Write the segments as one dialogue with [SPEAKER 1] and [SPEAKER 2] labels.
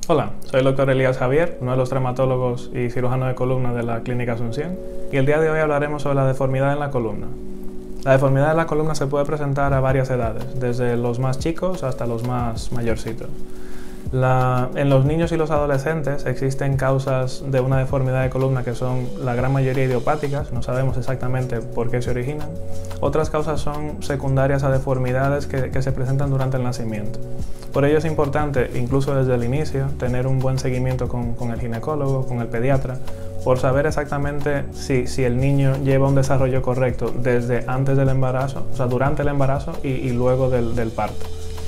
[SPEAKER 1] Hola, soy el Dr. Elías Javier, uno de los traumatólogos y cirujanos de columna de la Clínica Asunción, y el día de hoy hablaremos sobre la deformidad en la columna. La deformidad en la columna se puede presentar a varias edades, desde los más chicos hasta los más mayorcitos. En los niños y los adolescentes existen causas de una deformidad de columna que son la gran mayoría idiopáticas, no sabemos exactamente por qué se originan. Otras causas son secundarias a deformidades que se presentan durante el nacimiento. Por ello es importante, incluso desde el inicio, tener un buen seguimiento con el ginecólogo, con el pediatra, por saber exactamente si el niño lleva un desarrollo correcto desde antes del embarazo, o sea, durante el embarazo y luego del parto.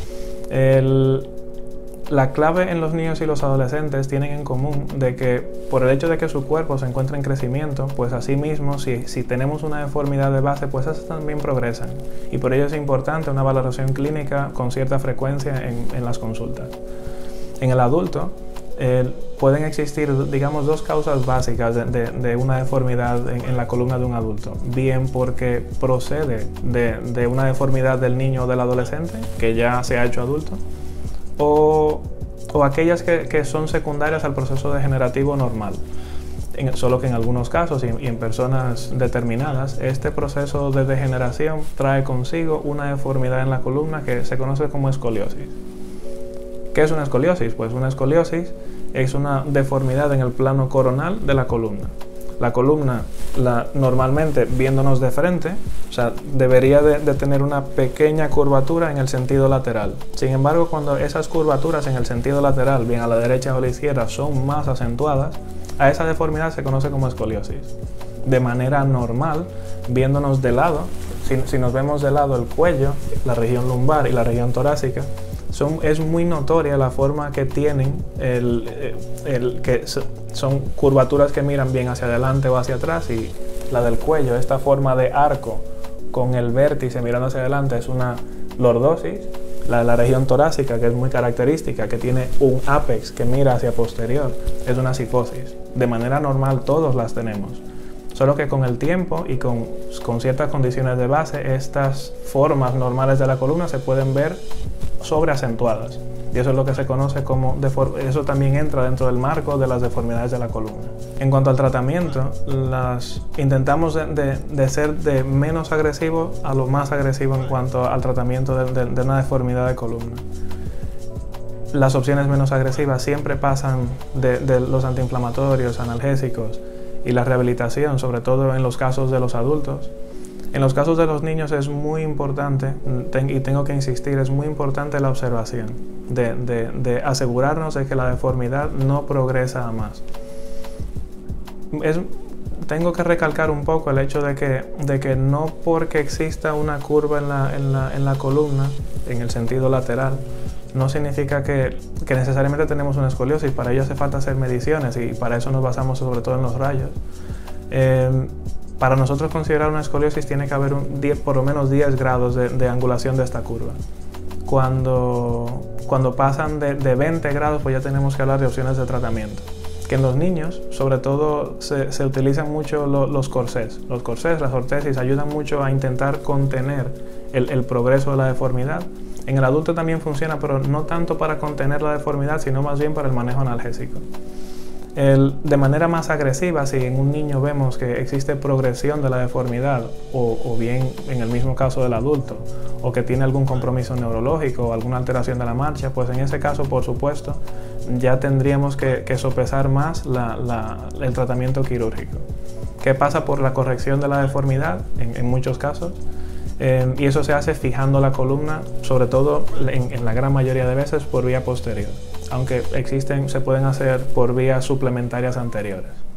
[SPEAKER 1] La clave en los niños y los adolescentes tienen en común de que por el hecho de que su cuerpo se encuentra en crecimiento, pues asimismo si tenemos una deformidad de base, pues esas también progresan. Y por ello es importante una valoración clínica con cierta frecuencia en las consultas. En el adulto pueden existir, digamos, dos causas básicas de una deformidad en la columna de un adulto. Bien porque procede de una deformidad del niño o del adolescente, que ya se ha hecho adulto, o aquellas que son secundarias al proceso degenerativo normal. Solo que en algunos casos y en personas determinadas, este proceso de degeneración trae consigo una deformidad en la columna que se conoce como escoliosis. ¿Qué es una escoliosis? Pues una escoliosis es una deformidad en el plano coronal de la columna. La columna, normalmente viéndonos de frente, o sea, debería de tener una pequeña curvatura en el sentido lateral. Sin embargo, cuando esas curvaturas en el sentido lateral, bien a la derecha o a la izquierda, son más acentuadas, a esa deformidad se conoce como escoliosis. De manera normal, viéndonos de lado, si nos vemos de lado el cuello, la región lumbar y la región torácica, es muy notoria la forma que tienen, son curvaturas que miran bien hacia adelante o hacia atrás, y la del cuello, esta forma de arco con el vértice mirando hacia adelante, es una lordosis. La de la región torácica, que es muy característica, que tiene un ápex que mira hacia posterior, es una sifosis. De manera normal todos las tenemos, solo que con el tiempo y con ciertas condiciones de base, estas formas normales de la columna se pueden ver sobreacentuadas, y eso es lo que se conoce como eso también entra dentro del marco de las deformidades de la columna. En cuanto al tratamiento, intentamos de ser de menos agresivo a lo más agresivo en cuanto al tratamiento de una deformidad de columna. Las opciones menos agresivas siempre pasan de los antiinflamatorios, analgésicos y la rehabilitación, sobre todo en los casos de los adultos. En los casos de los niños es muy importante, y tengo que insistir, es muy importante la observación, de asegurarnos de que la deformidad no progresa a más. Tengo que recalcar un poco el hecho de que no porque exista una curva en la columna, en el sentido lateral, no significa que necesariamente tenemos una escoliosis. Para ello hace falta hacer mediciones, y para eso nos basamos sobre todo en los rayos. Para nosotros considerar una escoliosis tiene que haber por lo menos 10 grados de angulación de esta curva. Cuando pasan de 20 grados, pues ya tenemos que hablar de opciones de tratamiento. Que en los niños, sobre todo, se utilizan mucho los corsés. Los corsés, las ortesis, ayudan mucho a intentar contener el progreso de la deformidad. En el adulto también funciona, pero no tanto para contener la deformidad, sino más bien para el manejo analgésico. De manera más agresiva, si en un niño vemos que existe progresión de la deformidad, o bien en el mismo caso del adulto, o que tiene algún compromiso neurológico o alguna alteración de la marcha, pues en ese caso, por supuesto, ya tendríamos que sopesar más el tratamiento quirúrgico, que pasa por la corrección de la deformidad en muchos casos, y eso se hace fijando la columna, sobre todo en la gran mayoría de veces por vía posterior, aunque se pueden hacer por vías suplementarias anteriores.